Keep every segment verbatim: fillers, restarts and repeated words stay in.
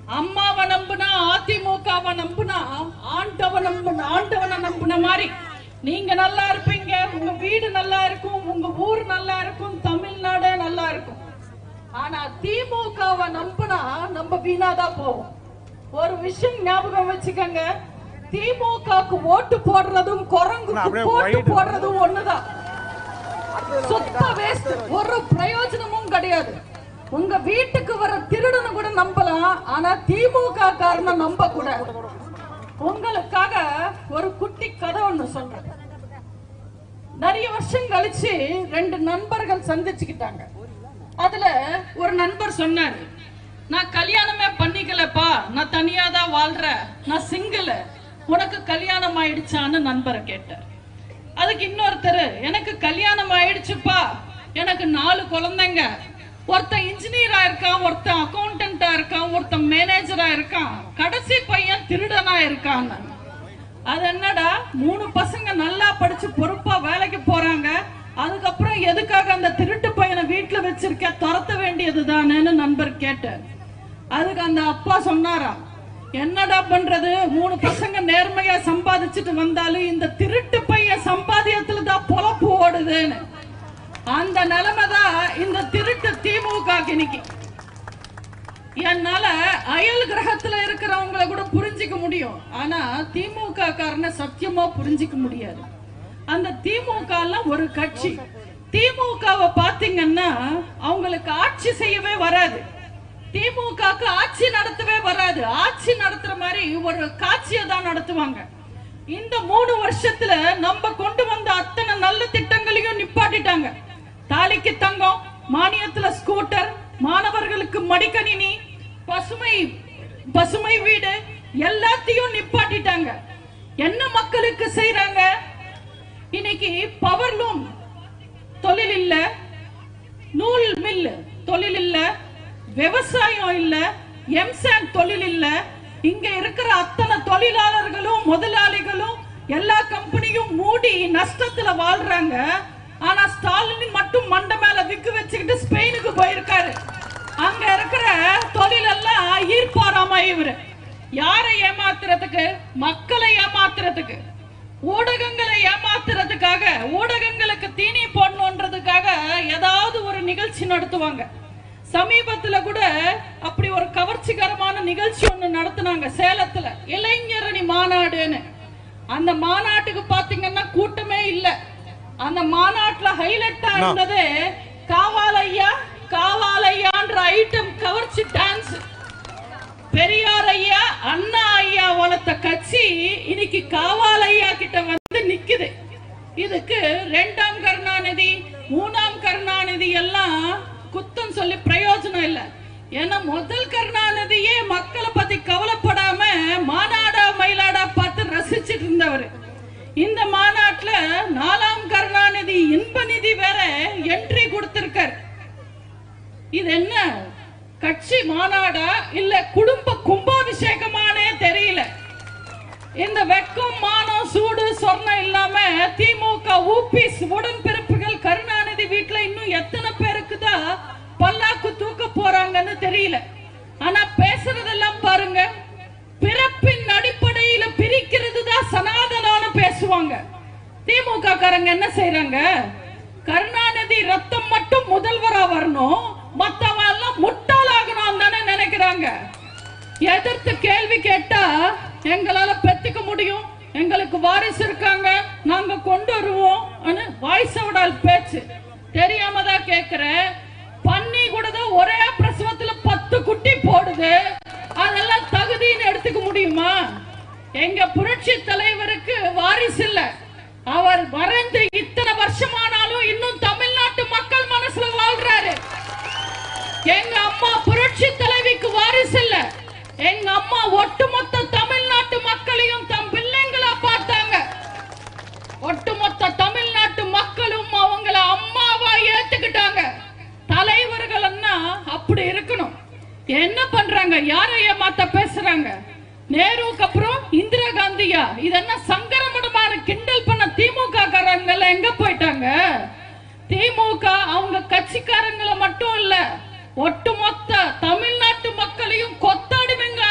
அம்மாவை நம்புனா அதிமுகவை நம்புனா ஆண்டவன் நம்புன ஆண்டவனை நம்புன மாதிரி நீங்க நல்லா இருப்பீங்க, உங்க வீடு நல்லா இருக்கும், உங்க ஊர் நல்லா இருக்கும், தமிழ்நாடு நல்லா இருக்கும். ஆனா திமுகவை நம்புனா நம்ம வீணாதான் போவோம். ஒரு விஷயம் ஞாபகம் வச்சுக்கங்க, திமுகக்கு ஓட்டு போடுறதும் குரங்குக்கு ஓட்டு போடுறதும் ஒண்ணுதான். சுத்த வேஸ்ட், ஒரு பிரயோஜனமும் கிடையாது. உங்க வீட்டுக்கு வர திருடனை கூட நம்பலாம், ஆனா திமுக காரனை நம்ப கூடாது. உங்களுக்காக ஒரு குட்டி கதை ஒண்ணு சொல்றேன். நிறைய வருஷம் கழிச்சு ரெண்டு நண்பர்கள் சந்திச்சுக்கிட்டாங்க. அதுல ஒரு நண்பர் சொன்னாரு, நான் கல்யாணமே பண்ணிக்கலப்பா, நான் தனியா தான் வாழ்றேன், நான் சிங்கிள், உனக்கு கல்யாணம் ஆயிடுச்சான்னு நண்பரை கேட்டார். அதுக்கு இன்னொருத்தர், எனக்கு கல்யாணம் ஆயிடுச்சுப்பா, எனக்கு நாலு குழந்தைங்க, ஒருத்தன் இன்ஜினியரா இருக்கான், ஒருத்தன் அக்கௌண்டன்டா இருக்கான், ஒருத்தன் மேனேஜரா இருக்கான், கடைசி பையன் திருடனா இருக்கான். அது என்னடா, மூணு பசங்க நல்லா படிச்சு பொறுப்பா வேலைக்கு போறாங்க, அதுக்கப்புறம் எதுக்காக அந்த திருட்டு பையனை வீட்டுல வச்சிருக்க, துரத்த வேண்டியதுதானேன்னு நண்பர் கேட்டார். அதுக்கு அந்த அப்பா சொன்னாரா, என்னடா பண்றது, மூணு பசங்க நேர்மையா சம்பாதிச்சுட்டு வந்தாலும் இந்த திருட்டு பையன் சம்பாதியத்துல தான் பொழப்பு ஓடுதுன்னு. அந்த நிலைமைதான் இந்த திருட்டு திமுக இன்னைக்கு. என்னால அயல் கிரகத்துல இருக்கிறவங்களை கூட புரிஞ்சிக்க முடியும், ஆனா திமுக காரனை சத்தியமா புரிஞ்சிக்க முடியாது. அந்த திமுக ஒரு கட்சி. திமுகவை பாத்தீங்கன்னா அவங்களுக்கு ஆட்சி செய்யவே வராது, திமுகக்கு ஆட்சி நடத்தவே வராது. ஆட்சி நடத்துற மாதிரி ஒரு காட்சியை தான் நடத்துவாங்க. இந்த மூணு வருஷத்துல நம்ம கொண்டு வந்த அத்தனை நல்ல திட்டங்களையும் நிப்பாட்டிட்டாங்க. தாலிக்கு தங்கம், மானியத்துல ஸ்கூட்டர், மாணவர்களுக்கு மடிக்கணினி, பசுமை பசுமை வீடு எல்லாத்தையும் நிப்பாட்டிட்டாங்க. என்ன மக்களுக்கு செய்யறாங்க? இன்னைக்கு பவர்லூம் தொழில் இல்ல, நூல் மில் தொழில் இல்ல, விவசாயம் இல்ல, எம்சாண்ட் தொழில் இல்ல. இங்க இருக்கிற அத்தனை தொழிலாளர்களும் முதலாளிகளும் எல்லா கம்பெனியும் மூடி நஷ்டத்துல வாழ்றாங்க. ஆனா ஸ்டாலின் மட்டும் மண்டை மேல விக்கு வச்சுக்கிட்டு ஸ்பெயினுக்கு போயிருக்காரு. அங்க இருக்கிற தொழில் எல்லாம் ஈர்ப்பாராம இவரு. யாரை ஏமாத்துறதுக்கு? மக்களை ஏமாத்துறதுக்கு, ஊடகங்களை ஏமாத்துறதுக்காக, ஊடகங்களுக்கு தீனி போடணுன்றதுக்காக ஏதாவது ஒரு நிகழ்ச்சி நடத்துவாங்க. சமீபத்துல கூட அப்படி ஒரு கவர்ச்சிகரமான நிகழ்ச்சி ஒண்ணு நடத்தினாங்க சேலத்துல, இளைஞரணி மாநாடுன்னு. அந்த மாநாட்டுக்கு பாத்தீங்கன்னா கூட்டமே இல்ல. அந்த மாநாட்டுல ஹைலைட்டா இருந்தது காவாலையா காவாலையான்ற ஐட்டம், கவர்ச்சி டான்ஸ். பெரியார் ஐயா, அண்ணா ஐயா வளர்த்த கட்சி இன்னைக்கு காவாலையா கிட்ட வந்து நிக்குது. இதுக்கு ரெண்டாம் கருணாநிதி, மூணாம் கருணாநிதி எல்லாம் குத்தம் சொல்லி பிரயோஜனம் இல்ல. ஏன்னா முதல் கருணாநிதியே மக்களை பத்தி கவலைப்படாம மாநாடா மயிலாடா பார்த்து ரசிச்சிட்டு இருந்தவர். இந்த மாநாட்டுல நாலாம் கருணாநிதி இன்ப நிதி வேற என்ட்ரி கொடுத்திருக்கார். இது என்ன கட்சி மாநாடா இல்ல குடும்ப கும்பாபிஷேகமானே தெரியல. இந்த வெக்கம் மானம் சூடு சொர்ணம் இல்லாம திமுக ஊபிஸ் உடன்பிறப்புகள் கருணாநிதி வீட்டுல இன்னும் எத்தனை பேருக்கு தான் பல்லாக்கு தூக்க போறாங்கன்னு தெரியல. ஆனா பேசுறதெல்லாம் பாருங்க, பிறப்பின் அடிப்படையில பிரிக்கிறது தான் சனாதனான்னு பேசுவாங்க. திமுக காரங்க என்ன செய்யறாங்க? கருணாநிதி ரத்தம் மட்டும் முதல்வரா வரணும், மத்தவங்க எல்லாம் முட்டாளாகணும் தானே நினைக்கிறாங்க. எதிர்த்து கேள்வி கேட்டா எங்களால பெத்துக்க முடியும், எங்களுக்கு வாரிசு இருக்காங்க, நாங்க கொண்டு வருவோம் வாய்ஸோட பேச்சு. தெரியாம தான் கேக்குறேன், பன்னி கூட தான் ஒரே பிரசவத்துல பத்து குட்டி போடுது, அதெல்லாம் தகுதின்னு எடுத்துக்க முடியுமா? எங்க புரட்சி தலைவருக்கு வாரிசு இல்ல, அவர் மறைந்து இத்தனை வருஷமானாலும் இன்னும் தமிழ்நாட்டு மக்கள் மனசுல வாழ்றாரு. எங்க அம்மா புரட்சி தலைவிக்கு வாரிசு இல்ல, எங்க அம்மா ஒட்டுமொத்த தமிழ்நாட்டு மக்களையும் தம் பிள்ளைங்களா பார்த்தாங்க. ஒட்டுமொத்த தமிழ்நாட்டு மக்களும் அவங்கள அம்மாவா ஏத்துக்கிட்டாங்க. தலைவர்கள் அப்படி இருக்கணும். என்ன பண்றாங்க? யாரை ஏமாத்த பேசுறாங்க? நேருக்கு அப்புறம் இந்திரா காந்தியா? இதெல்லாம் சங்கரமடமான கிண்டல் பண்ண திமுக காரங்க எங்க போயிட்டாங்க? திமுக அவங்க கட்சிக்காரங்களை மட்டும் இல்ல, ஒட்டுமொத்த தமிழ்நாட்டு மக்களையும் கொத்தாடிமைங்க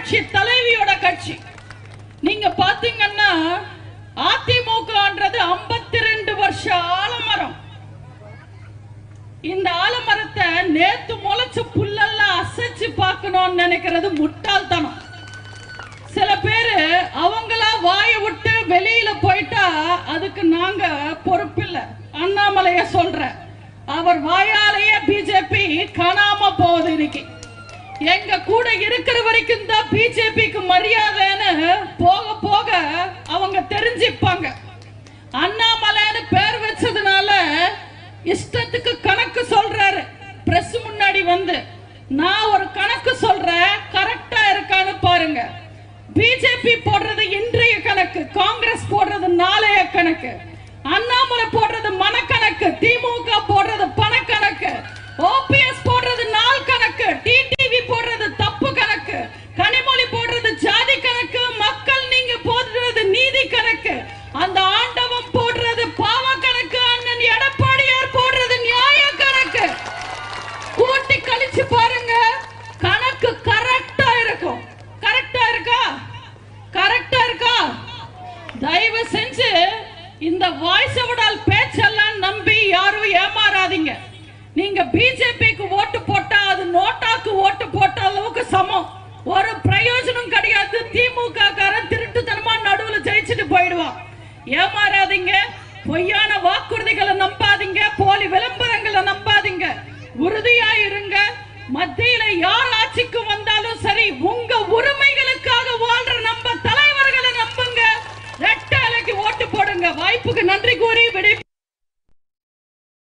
புரட்சி தலைவியோட கட்சி. நீங்க பாத்தீங்கன்னா அதிமுகன்றது ஐம்பத்தி ரெண்டு வருஷ ஆலமரம். இந்த ஆலமரத்தை நேத்து முளைச்ச புல்லெல்லாம் அசைச்சு பார்க்கணும்னு நினைக்கிறது முட்டாள்தனம். சில பேரு அவங்களா வாயை விட்டு வெளியில போயிட்டா அதுக்கு நாங்க பொறுப்பில்லை. அண்ணாமலைய சொல்ற, அவர் வாயாலேயே பிஜேபி காணாம போகுது. இன்னைக்கு எங்க கூட இருக்கிற வரைக்கும் தான் பிஜேபிக்கு மரியாதைன்னு போக போக அவங்க தெரிஞ்சுப்பாங்க. அண்ணாமலைன்னு பேர் வச்சதுனால இஷ்டத்துக்கு கணக்கு சொல்றாரு. பிரஸ் முன்னாடி வந்து நான் ஒரு கணக்கு சொல்றேன், கரெக்டா இருக்கான்னு பாருங்க. பிஜேபி போடுறது இன்றைய கணக்கு, காங்கிரஸ் போடுறது நாளைய கணக்கு, அண்ணாமலை போடுறது மனக்கணக்கு, திமுக போடுறது பணக்கணக்கு, ஓபிஎஸ் போடுறது நாள் கணக்கு, டிடிவி போடுறது தப்பு கணக்கு, கனிமொழி போடுறது ஜாதி கணக்கு, மக்கள் நீங்க போடுறது நீதி கணக்கு, அந்த ஆண்டவன் போடுறது பாவ கணக்கு, அண்ணன் எடப்பாடியார் போடுறது நியாய கணக்கு. கூட்டி கழிச்சு பாருங்க, கணக்கு கரெக்டா இருக்கும். கரெக்டா இருக்கா? கரெக்டா இருக்கா? தயவு செஞ்சு இந்த வாய்ஸ் விடால் பேச்செல்லாம் நம்பி யாரும் ஏமாறாதீங்க. நீங்க பிஜேபிக்கு ஓட்டு போட்டா அது நோட்டாக்கு ஓட்டு போட்ட அளவுக்கு சமம். ஒரு பிரயோஜனம் கிடையாது. திமுக காரன் திருட்டுத்தனமா நடுவுல ஜெயிச்சுட்டு போயிடுவான். ஏமாறாதீங்க. பொய்யான வாக்குறுதிகளை நம்பாதீங்க. போலி விளம்பரங்களை நம்பாதீங்க. உறுதியா இருங்க. மத்தியில யார் ஆட்சிக்கு வந்தாலும் சரி, உங்க உரிமைகளுக்காக வாழ்ற நம்ம தலைவர்களை நம்புங்க. ரெட்டை இலைக்கு ஓட்டு போடுங்க. வாய்ப்புக்கு நன்றி கூறி விடை